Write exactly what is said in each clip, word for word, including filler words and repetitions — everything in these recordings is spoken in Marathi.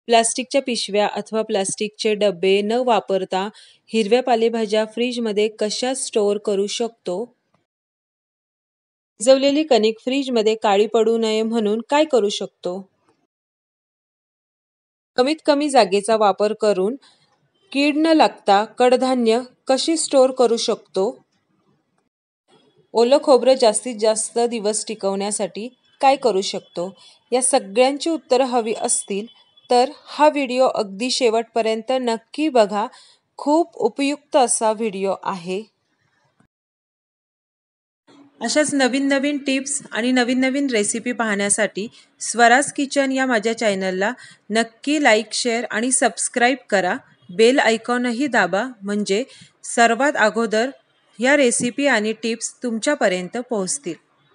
प्लास्टिकच्या पिशव्या अथवा प्लास्टिकचे डबे न वापरता हिरव्या पालेभाज्या फ्रीजमध्ये कशा स्टोअर करू शकतो? भिजवलेली कणिक फ्रीजमध्ये काळी पडू नये म्हणून काय करू शकतो? कमीत कमी जागेचा वापर करून कीड न लागता कडधान्य कशी स्टोअर करू शकतो? ओलं खोबरं जास्तीत जास्त दिवस टिकवण्यासाठी काय करू शकतो? या सगळ्यांची उत्तरं हवी असतील तर हा व्हिडिओ अगदी शेवटपर्यंत नक्की बघा. खूप उपयुक्त असा व्हिडिओ आहे. अशाच नवीन नवीन टिप्स आणि नवीन नवीन रेसिपी पाहण्यासाठी स्वराज किचन या माझ्या चॅनलला नक्की लाईक, शेअर आणि सबस्क्राईब करा. बेल आयकॉनही दाबा म्हणजे सर्वात अगोदर या रेसिपी आणि टिप्स तुमच्यापर्यंत पोहोचतील.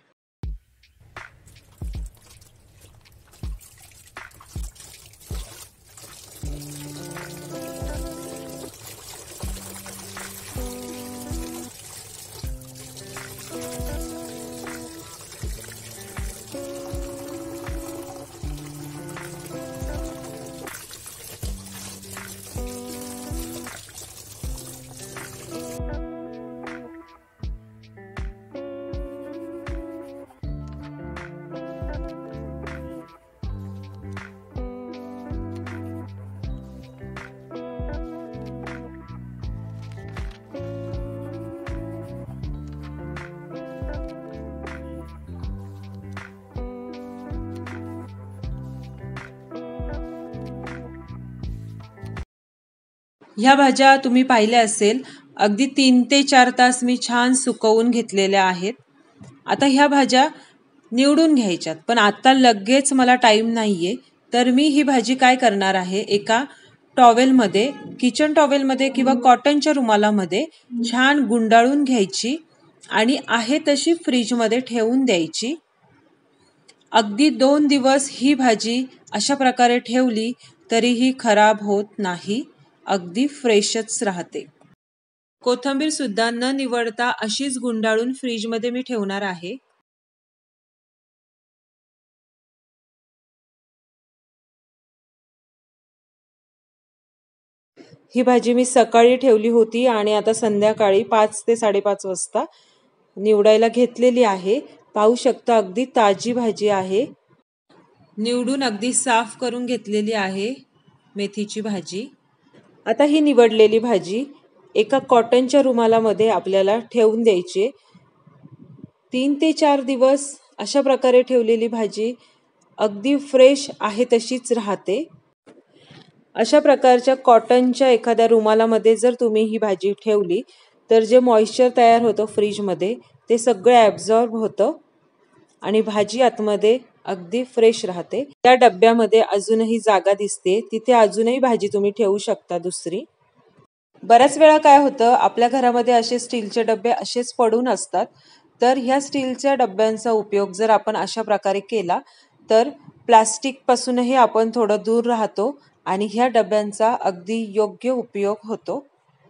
ह्या भाज्या तुम्ही पाहिल्या असेल, अगदी तीन ते चार तास मी छान सुकवून घेतलेल्या आहेत. आता ह्या भाज्या निवडून घ्यायच्यात, पण आता लगेच मला टाईम नाहीये, तर मी ही भाजी काय करणार आहे, एका टॉवेलमध्ये, किचन टॉवेलमध्ये किंवा कॉटनच्या रुमालामध्ये छान गुंडाळून घ्यायची आणि आहे तशी फ्रीजमध्ये ठेवून द्यायची. अगदी दोन दिवस ही भाजी अशा प्रकारे ठेवली तरीही खराब होत नाही, अगदी फ्रेशच राहते. कोथिंबीर सुद्धा न निवडता अशीच गुंडाळून फ्रीजमध्ये मी ठेवणार आहे. ही भाजी मी सकाळी ठेवली होती आणि आता संध्याकाळी पाच ते साडेपाच वाजता निवडायला घेतलेली आहे. पाहू शकता अगदी ताजी भाजी आहे. निवडून अगदी साफ करून घेतलेली आहे मेथीची भाजी. आता ही निवडलेली भाजी एका कॉटनच्या रुमालामध्ये आपल्याला ठेवून द्यायची. तीन ते चार दिवस अशा प्रकारे ठेवलेली भाजी अगदी फ्रेश आहे तशीच राहते. अशा प्रकारच्या कॉटनच्या एखाद्या रुमालामध्ये जर तुम्ही ही भाजी ठेवली तर जे मॉइश्चर तयार होतं फ्रीजमध्ये ते सगळं ॲब्झॉर्ब होतं आणि भाजी आतमध्ये अगदी फ्रेश राहते. त्या डब्यामध्ये अजूनही जागा दिसते, तिथे अजूनही भाजी तुम्ही ठेवू शकता दुसरी. बऱ्याच वेळा काय होतं, आपल्या घरामध्ये असे स्टीलचे डबे असेच पडून असतात, तर ह्या स्टीलच्या डब्यांचा उपयोग जर आपण अशा प्रकारे केला तर प्लास्टिकपासूनही आपण थोडं दूर राहतो आणि ह्या डब्यांचा अगदी योग्य उपयोग होतो.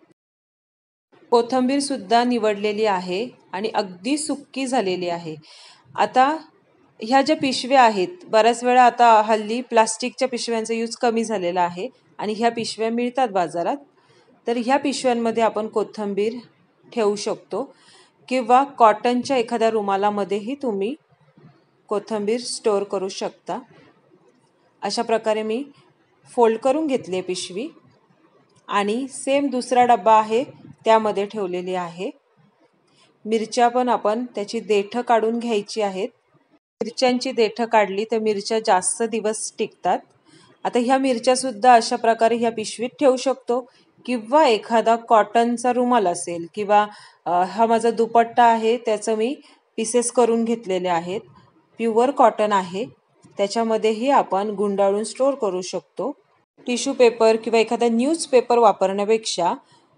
कोथिंबीर सुद्धा निवडलेली आहे आणि अगदी सुक्की झालेली आहे. आता ह्या ज्या पिशव्या आहेत, बऱ्याच वेळा आता हल्ली प्लास्टिकच्या पिशव्यांचा यूज कमी झालेला आहे आणि ह्या पिशव्या मिळतात बाजारात, तर ह्या पिशव्यांमध्ये आपण कोथिंबीर ठेवू शकतो किंवा कॉटनच्या एखाद्या रुमालामध्येही तुम्ही कोथिंबीर स्टोअर करू शकता. अशा प्रकारे मी फोल्ड करून घेतली पिशवी आणि सेम दुसरा डब्बा आहे त्यामध्ये ठेवलेली आहे. मिरच्या पण आपण त्याची देठं काढून घ्यायची आहेत. मिरच्यांची देठं काढली तर मिरच्या जास्त दिवस टिकतात. आता ह्या मिरच्या सुद्धा अशा प्रकारे ह्या पिशवीत ठेवू शकतो किंवा एखादा कॉटनचा रुमाल असेल किंवा हा माझा दुपट्टा आहे त्याचं मी पीसेस करून घेतलेले आहेत. प्युअर कॉटन आहे, त्याच्यामध्येही आपण गुंडाळून स्टोअर करू शकतो. टिश्यू पेपर किंवा एखादा न्यूजपेपर वापरण्यापेक्षा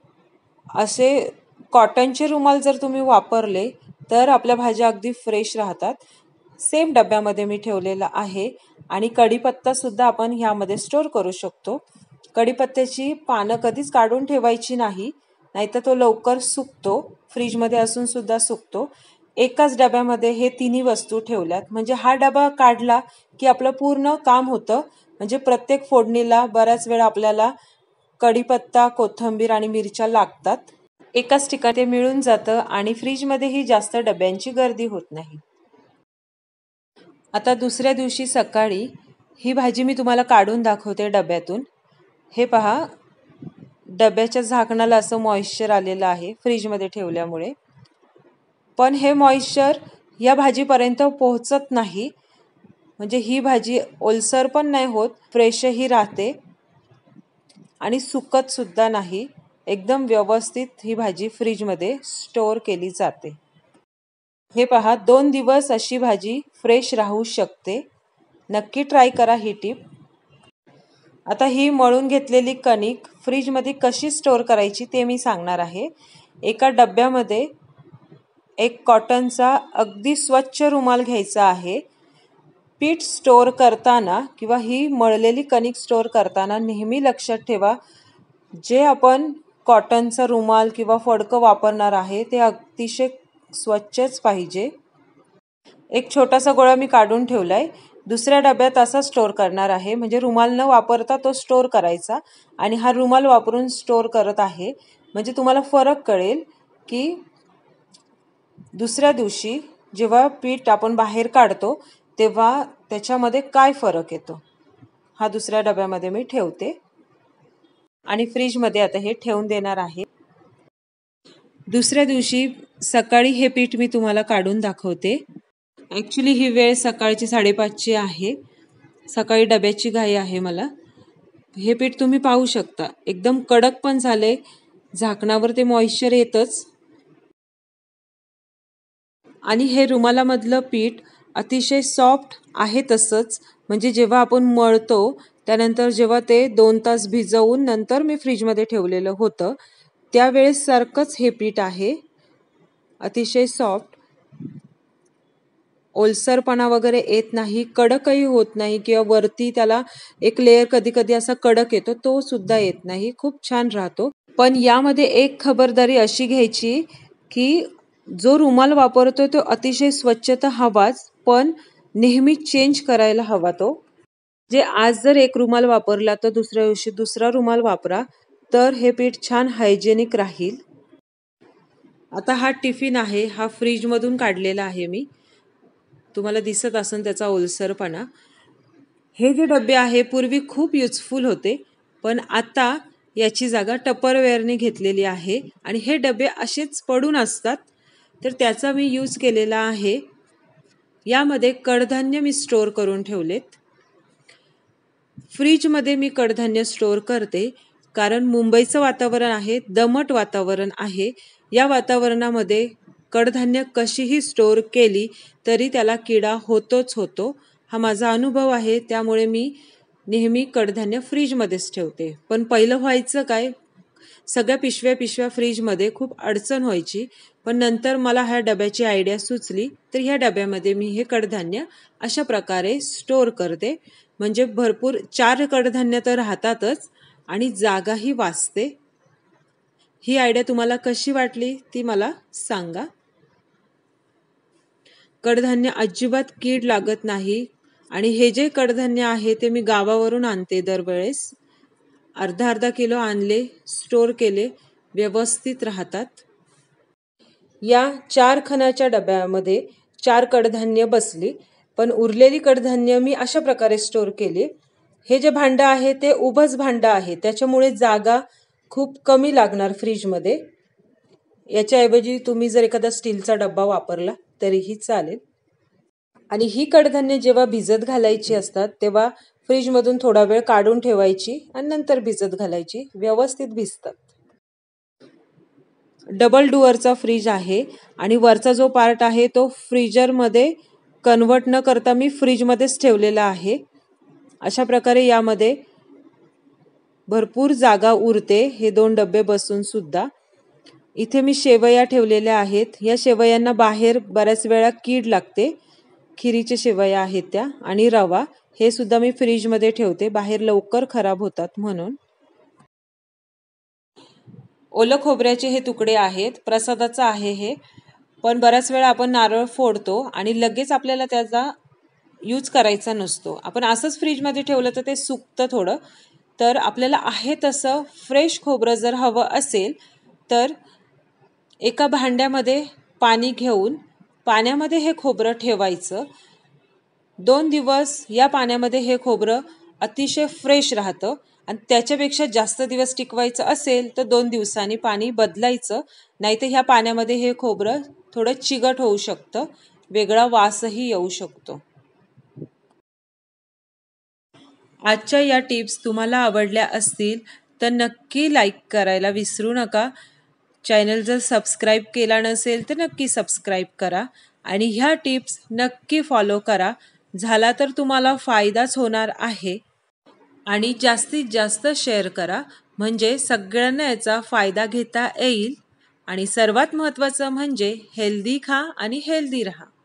असे कॉटनचे रुमाल जर तुम्ही वापरले तर आपल्या भाज्या अगदी फ्रेश राहतात. सेम डब्यामध्ये मी ठेवलेला आहे आणि कढीपत्ता सुद्धा आपण ह्यामध्ये स्टोअर करू शकतो. कढीपत्त्याची पानं कधीच काढून ठेवायची नाही, नाहीतर तो लवकर सुकतो, फ्रीजमध्ये असून सुद्धा सुकतो. एकाच डब्यामध्ये हे तिन्ही वस्तू ठेवल्यात म्हणजे हा डबा काढला की आपलं पूर्ण काम होतं. म्हणजे प्रत्येक फोडणीला बऱ्याच वेळा आपल्याला कढीपत्ता, कोथिंबीर आणि मिरच्या लागतात. एकाच ठिकाणी ते मिळून जातं आणि फ्रीजमध्येही जास्त डब्यांची गर्दी होत नाही. आता दुसऱ्या दिवशी सकाळी ही भाजी मी तुम्हाला काढून दाखवते डब्यातून. हे पहा, डब्याच्या झाकणाला असं मॉइश्चर आलेलं आहे फ्रीजमध्ये ठेवल्यामुळे. पण हे मॉइश्चर या भाजीपर्यंत पोहोचत नाही, म्हणजे ही भाजी ओलसर पण नाही होत, फ्रेशही राहते आणि सुकत सुद्धा नाही. एकदम व्यवस्थित ही भाजी फ्रीजमध्ये स्टोअर केली जाते. हे पहा, दोन दिवस अशी भाजी फ्रेश राहू शकते. नक्की ट्राय करा ही टिप. आता ही मळून घेतलेली कणिक फ्रीजमध्ये कशी स्टोअर करायची ते मी सांगणार आहे. एका डब्यामध्ये एक कॉटनचा अगदी स्वच्छ रुमाल घ्यायचा आहे. पीठ स्टोअर करताना किंवा ही मळलेली कणिक स्टोअर करताना नेहमी लक्षात ठेवा, जे आपण कॉटनचा रुमाल किंवा फडकं वापरणार आहे ते अतिशय स्वच्छच पाहिजे. एक छोटासा गोळा मी काढून ठेवलाय. दुसऱ्या डब्यात असा स्टोअर करणार आहे, म्हणजे रुमाल न वापरता तो स्टोअर करायचा आणि हा रुमाल वापरून स्टोअर करत आहे. म्हणजे तुम्हाला फरक कळेल की दुसऱ्या दिवशी जेव्हा पीठ आपण बाहेर काढतो तेव्हा त्याच्यामध्ये काय फरक येतो. हा दुसऱ्या डब्यामध्ये मी ठेवते आणि फ्रीजमध्ये आता हे ठेवून देणार आहे. दुसऱ्या दिवशी सकाळी हे पीठ मी तुम्हाला काढून दाखवते. ॲक्च्युली ही वेळ सकाळची साडेपाचची आहे. सकाळी डब्याची घाई आहे मला. हे पीठ तुम्ही पाहू शकता, एकदम कडक पण झाले. झाकणावर ते मॉइश्चर येतच आणि हे रुमालामधलं पीठ अतिशय सॉफ्ट आहे. तसंच म्हणजे जेव्हा आपण मळतो त्यानंतर जेव्हा ते दोन तास भिजवून नंतर मी फ्रीजमध्ये ठेवलेलं होतं त्यावेळेस सारखंच हे पीठ आहे. अतिशय सॉफ्ट, ओलसरपणा वगैरे येत नाही, कडकही होत नाही किंवा वरती त्याला एक लेअर कधी कधी असा कडक येतो, तो सुद्धा येत नाही. खूप छान राहतो. पण यामध्ये एक खबरदारी अशी घ्यायची की जो रुमाल वापरतो तो अतिशय स्वच्छता हवाच, पण नेहमी चेंज करायला हवा तो. जे आज जर एक रुमाल वापरला तर दुसऱ्या दिवशी दुसरा रुमाल वापरा, तर हे पीठ छान हायजेनिक राहील. आता हा टिफिन आहे, हा फ्रीजमधून काढलेला आहे मी. तुम्हाला दिसत असेल त्याचा ओलसरपणा. हे जे डबे आहे पूर्वी खूप युजफुल होते, पण आता याची जागा टपरवेअरने घेतलेली आहे आणि हे डबे असेच पडून असतात, तर त्याचा मी यूज केलेला आहे. यामध्ये कडधान्य मी स्टोअर करून ठेवलेत. फ्रीजमध्ये मी कडधान्य स्टोअर करते कारण मुंबईचं वातावरण आहे, दमट वातावरण आहे. या वातावरणामध्ये कडधान्य कशीही स्टोअर केली तरी त्याला किडा होतोच होतो. हा माझा अनुभव आहे, त्यामुळे मी नेहमी कडधान्य फ्रीजमध्येच ठेवते. पण पहिलं व्हायचं काय, सगळ्या पिशव्या पिशव्या फ्रीजमध्ये खूप अडचण व्हायची. पण नंतर मला ह्या डब्याची आयडिया सुचली, तर ह्या डब्यामध्ये मी हे कडधान्य अशा प्रकारे स्टोअर करते. म्हणजे भरपूर चार कडधान्य तर राहतातच आणि जागाही वाचते. ही आयडिया तुम्हाला कशी वाटली ती मला सांगा. कडधान्य अजिबात कीड लागत नाही आणि हे जे कडधान्य आहे ते मी गावावरून आणते दरवेळेस. अर्धा अर्धा किलो आणले, स्टोअर केले, व्यवस्थित राहतात. या चार खणाच्या डब्यामध्ये चार कडधान्य बसली, पण उरलेली कडधान्य मी अशा प्रकारे स्टोअर केली. हे जे भांडं आहे ते उभंच भांडं आहे, त्याच्यामुळे जागा खूप कमी लागणार फ्रीजमध्ये. याच्याऐवजी तुम्ही जर एखादा स्टीलचा डब्बा वापरला तरीही चालेल. आणि ही कडधान्य जेव्हा भिजत घालायची असतात तेव्हा फ्रीजमधून थोडा वेळ काढून ठेवायची आणि नंतर भिजत घालायची, व्यवस्थित भिजतात. डबल डुअरचा फ्रीज आहे आणि वरचा जो पार्ट आहे तो फ्रीजरमध्ये कन्वर्ट न करता मी फ्रीजमध्येच ठेवलेला आहे. अशा प्रकारे यामध्ये भरपूर जागा उरते, हे दोन डबे बसून सुद्धा. इथे मी शेवया ठेवलेल्या आहेत. या शेवयांना बाहेर बऱ्याच वेळा कीड लागते. खिरीच्या शेवया आहेत त्या आणि रवा, हे सुद्धा मी फ्रीजमध्ये ठेवते, बाहेर लवकर खराब होतात म्हणून. ओलं खोबऱ्याचे हे तुकडे आहेत, प्रसादाचं आहे हे. पण बऱ्याच वेळा आपण नारळ फोडतो आणि लगेच आपल्याला त्याचा यूज करायचा नसतो. आपण असंच फ्रीजमध्ये ठेवलं तर ते सुकतं थोडं. तर आपल्याला आहे तसं फ्रेश खोबरं जर हवं असेल तर एका भांड्यामध्ये पाणी घेऊन पाण्यामध्ये हे खोबरं ठेवायचं. दोन दिवस या पाण्यामध्ये हे खोबरं अतिशय फ्रेश राहतं आणि त्याच्यापेक्षा जास्त दिवस टिकवायचं असेल तर दोन दिवसांनी पाणी बदलायचं. नाहीतर ह्या पाण्यामध्ये हे खोबरं थोडं चिकट होऊ शकतं, वेगळा वासही येऊ शकतो. आजच्या या टिप्स तुम्हाला आवडल्या असतील तर नक्की लाईक करायला विसरू नका. चॅनल जर सबस्क्राईब केला नसेल तर नक्की सबस्क्राईब करा आणि ह्या टिप्स नक्की फॉलो करा. झाला तर तुम्हाला फायदाच होणार आहे. आणि जास्तीत जास्त शेअर करा म्हणजे सगळ्यांना याचा फायदा घेता येईल. आणि सर्वात महत्त्वाचं म्हणजे हेल्दी खा आणि हेल्दी राहा.